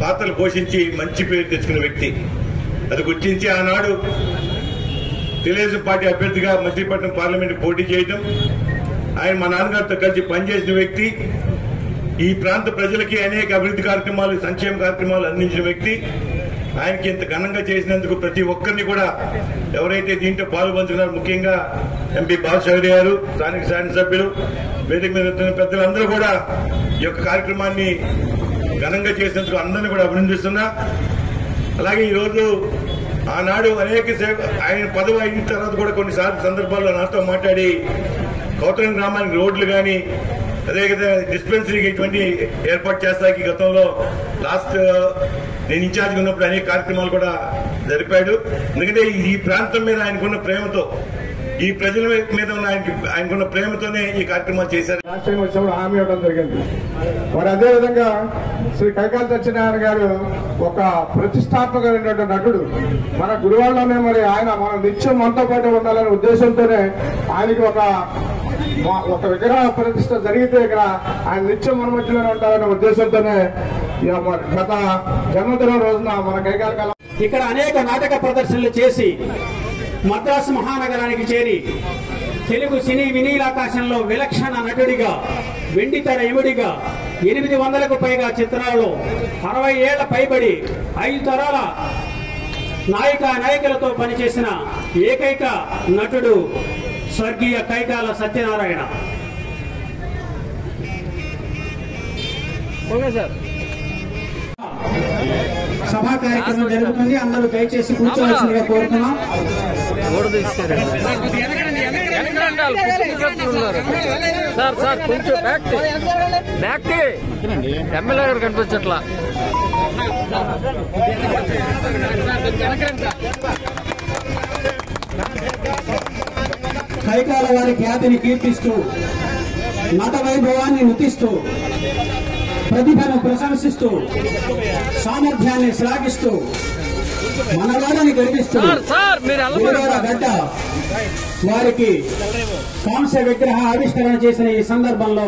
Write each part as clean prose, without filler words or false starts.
పాత్రలు పోషించి మంచి పేరు తెచ్చుకున్న వ్యక్తి. అది గుర్తించి ఆనాడు తెలుగుదేశం పార్టీ అభ్యర్థిగా మచిలీపట్నం పార్లమెంట్ పోటీ చేయడం, ఆయన మా నాన్నగారితో కలిసి పనిచేసిన వ్యక్తి, ఈ ప్రాంత ప్రజలకి అనేక అభివృద్ధి కార్యక్రమాలు, సంక్షేమ కార్యక్రమాలు అందించిన వ్యక్తి. ఆయనకి ఇంత ఘనంగా చేసినందుకు ప్రతి ఒక్కరిని కూడా ఎవరైతే దీంట్లో పాల్పంచుకున్నారో, ముఖ్యంగా ఎంపీ బాలశౌరి గారు, స్థానిక శాసనసభ్యులు, వేదిక మీద పెద్దలందరూ కూడా ఈ యొక్క కార్యక్రమాన్ని ఘనంగా చేసినందుకు అందరినీ కూడా అభినందిస్తున్నా. అలాగే ఈరోజు ఆనాడు అనేక ఆయన పదవి అయిన తర్వాత కూడా కొన్నిసార్లు సందర్భాల్లో నాతో మాట్లాడి కౌతరం గ్రామానికి రోడ్లు కానీ, అదేవిధంగా డిస్పెన్సరీకి ఇటువంటి ఏర్పాటు చేస్తాకి గతంలో లాస్ట్ నేను ఇన్ఛార్జ్గా ఉన్నప్పుడు అనేక కార్యక్రమాలు కూడా జరిపాడు. ఎందుకంటే ఈ ప్రాంతం మీద ఆయనకున్న ప్రేమతో, ఈ ప్రజల మీద ఉన్న ఆయనకున్న ప్రేమతోనే ఈ కార్యక్రమాలు చేశారు. లాస్ట్ టైం వచ్చినప్పుడు హామీ ఇవ్వడం జరిగింది. మరి అదేవిధంగా శ్రీ కైకాల సత్యనారాయణ గారు ఒక ప్రతిష్టాత్మకమైనటువంటి నటుడు. మన గుడివాడలోనే మరి ఆయన మన నిత్యం మనతో పాటు ఉండాలనే ఉద్దేశంతోనే ఆయనకి ఒక విగ్రహ ప్రతిష్ట జరిగితే ఇక్కడ ఆయన నిత్యం మన మధ్యలోనే ఉంటారనే ఉద్దేశంతోనే గత జన్మదినం రోజున మన కైకాల ఇక్కడ అనేక నాటక ప్రదర్శనలు చేసి మద్రాసు మహానగరానికి చేరి తెలుగు సినీ వినీలాకాశంలో విలక్షణ నటుడిగా, వెండితెర ఎముడిగా 800కు పైగా చిత్రాల్లో 60 ఏళ్ల పైబడి 5 తరాల నాయకులతో పనిచేసిన ఏకైక నటుడు స్వర్గీయ కైకాల సత్యనారాయణ. సభా కార్యక్రమం జరుగుతుంది. అందరూ దయచేసి కూర్చోవలసిందిగా కోరుతున్నాం. సార్ కొంచెం బ్యాక్ ఎమ్మెల్యే గారు కనిపించట్లా. కైకాల వారి ఖ్యాతిని కీర్తిస్తూ, నట వైభవాన్ని నుతిస్తూ, ప్రతిభను ప్రశంసిస్తూ, సామర్థ్యాన్ని శ్లాఘిస్తూ, మనవాడని గర్విస్తూ గడ్డ వారికి కాంస్య విగ్రహ ఆవిష్కరణ చేసిన ఈ సందర్భంలో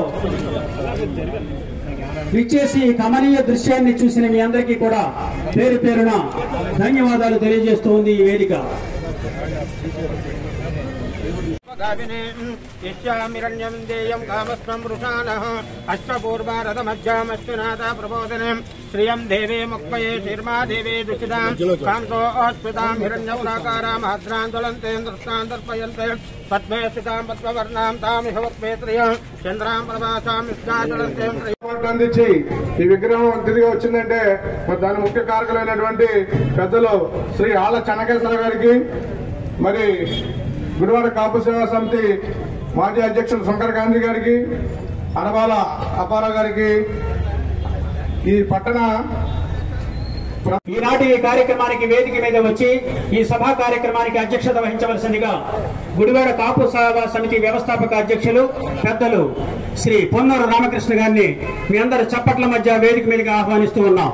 విచ్చేసి కమనీయ దృశ్యాన్ని చూసిన మీ అందరికీ కూడా పేరు పేరున ధన్యవాదాలు తెలియజేస్తూ ఉంది ఈ వేదిక. యశ్యామిరణ్యం దేయం కామస్వం వృషానః అశ్వపూర్వారథమధ్యామశ్వనాథ ప్రబోధనం శ్రియం దేవే ముక్మయే శర్మా దేవే దుషితాం కాంతో అస్ఫుతాం హిరణ్యపురాకారాం ఆద్రాంతులంతే దృష్టాం దర్పయంతే పద్మే స్థితాం పద్మవర్ణాం తామిహ వక్మేత్రయం చంద్రాం ప్రభాసాం విశ్వాచలంతే అందించి ఈ విగ్రహం తిరిగి వచ్చిందంటే మరి దాని ముఖ్య కారకులైనటువంటి పెద్దలు శ్రీ ఆళ్ల చెన్నకేశ్వర గారికి, మరి గుడివాడ కాపు సేవా సమితి మాజీ అధ్యక్షులు శంకర్ గాంధీ గారికి, అనబాల అప్పారావు గారికి, ఈ పట్టణ ఈనాటి ఈ కార్యక్రమానికి వేదిక మీద వచ్చి ఈ సభా కార్యక్రమానికి అధ్యక్షత వహించవలసిందిగా గుడివాడ కాపు సేవా సమితి వ్యవస్థాపక అధ్యక్షులు పెద్దలు శ్రీ పొన్నూరు రామకృష్ణ గారిని మీ అందరి చప్పట్ల మధ్య వేదిక మీదకి ఆహ్వానిస్తూ ఉన్నాం.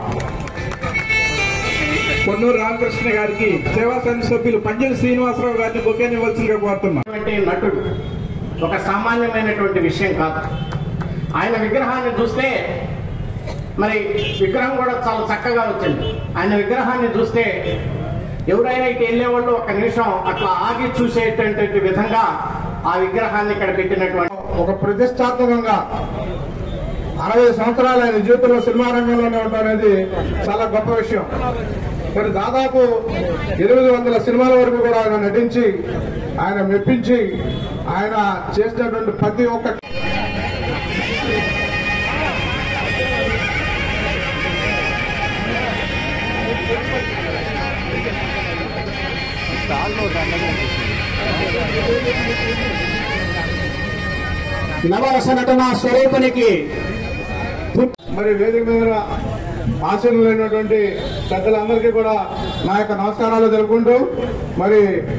పొన్నూరు రామకృష్ణ గారికి సేవా సమితి సభ్యులు పంజల్ శ్రీనివాసరావు గారిని బొకేని ఇవ్వాల్సిందిగా కోరుతున్నాం. నటుడు ఒక సామాన్యమైనటువంటి విషయం కాదు. ఆయన విగ్రహాన్ని చూస్తే, మరి విగ్రహం కూడా చాలా చక్కగా వచ్చింది. ఆయన విగ్రహాన్ని చూస్తే ఎవరైనా ఇటు వెళ్ళేవాళ్ళు ఒక నిమిషం అట్లా ఆగి చూసేటటువంటి విధంగా ఆ విగ్రహాన్ని ఇక్కడ పెట్టినటువంటి ఒక ప్రతిష్టాత్మకంగా 60 సంవత్సరాలు ఆయన జీవితంలో సినిమా రంగంలోనే ఉండడం చాలా గొప్ప విషయం. మరి దాదాపు 800 సినిమాల వరకు కూడా ఆయన నటించి, ఆయన మెప్పించి, ఆయన చేసినటువంటి ప్రతి ఒక్క నవరస నటన స్వరూపునికి మరి వేదిక మీద ఆశీనులైనటువంటి పెద్దలందరికీ కూడా నా యొక్క నమస్కారాలు తెలుపుకుంటూ, మరి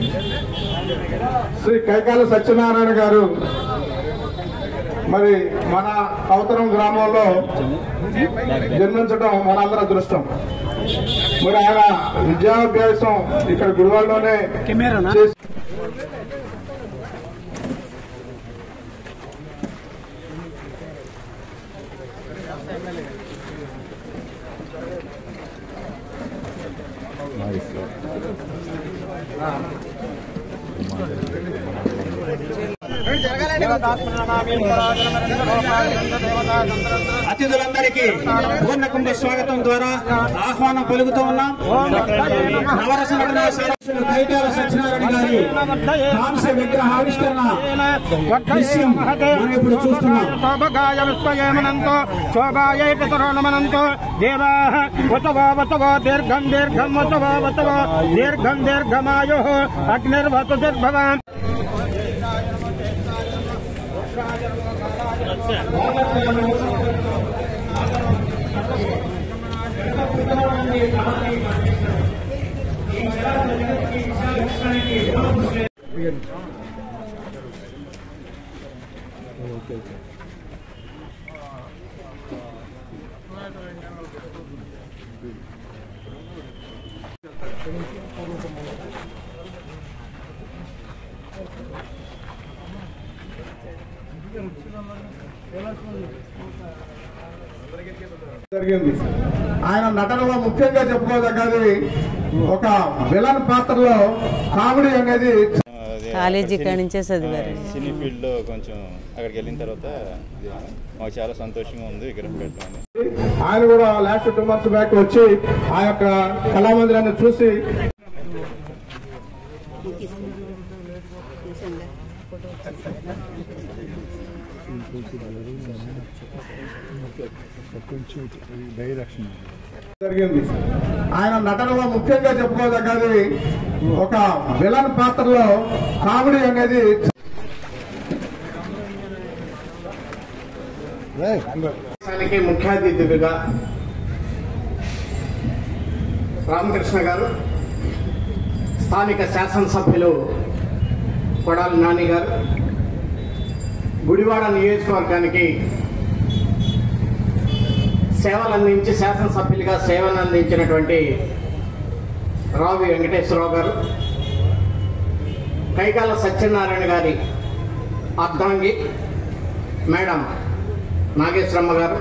శ్రీ కైకాల సత్యనారాయణ గారు మరి మన కౌతరం గ్రామంలో జన్మించడం మనందరి అదృష్టం. మరి ఆయన విద్యాభ్యాసం ఇక్కడ గుడివాడలోనే అతిథులందరికీ పూర్ణ కుంభ స్వాగతం ద్వారా ఆహ్వానం పలుకుతూ ఉన్నాం. నవరస నటనా సదస్సులు కైకాల సత్యనారాయణ గారి కాంస్య విగ్రహావిష్కరణ దృశ్యం మనం ఇప్పుడు చూస్తున్నాం. దీర్ఘం దీర్ఘం దీర్ఘం దీర్ఘమాయు అగ్నిర్వతు దుర్భవాన్. జరిగింది. ఆయన నటనలో ముఖ్యంగా చెప్పుకోదగ్గది ఒక విలన్ పాత్రలో కామెడీ అనేది. కాలేజీ నుంచే చదివారు. సినీ ఫీల్డ్లో కొంచెం అక్కడికి వెళ్ళిన తర్వాత మాకు చాలా సంతోషంగా ఉంది విగ్రహం పెట్టడం. ఆయన కూడా లాస్ట్ 2 months బ్యాక్ వచ్చి ఆ యొక్క కళామందిరాన్ని చూసి జరిగింది. ఆయన నటనలో ముఖ్యంగా చెప్పుకోదగ్గది ఒక విలన్ పాత్రలో కామెడీ అనేది. ముఖ్య అతిథిగా రామకృష్ణ గారు, స్థానిక శాసనసభ్యులు కొడాలి నాని గారు, గుడివాడ నియోజకవర్గానికి సేవలందించి శాసనసభ్యులుగా సేవలు అందించినటువంటి రావి వెంకటేశ్వరరావు గారు, కైకాల సత్యనారాయణ గారి అర్ధాంగి మేడం నాగేశ్వరమ్మ గారు,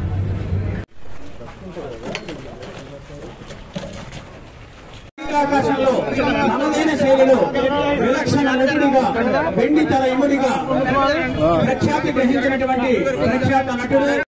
ఆకాశంలో తనదైన శైలిలో విలక్షణ నటుడిగా వెండి తల ఇముడిగా ప్రఖ్యాతి గ్రహించినటువంటి ప్రఖ్యాత నటుడు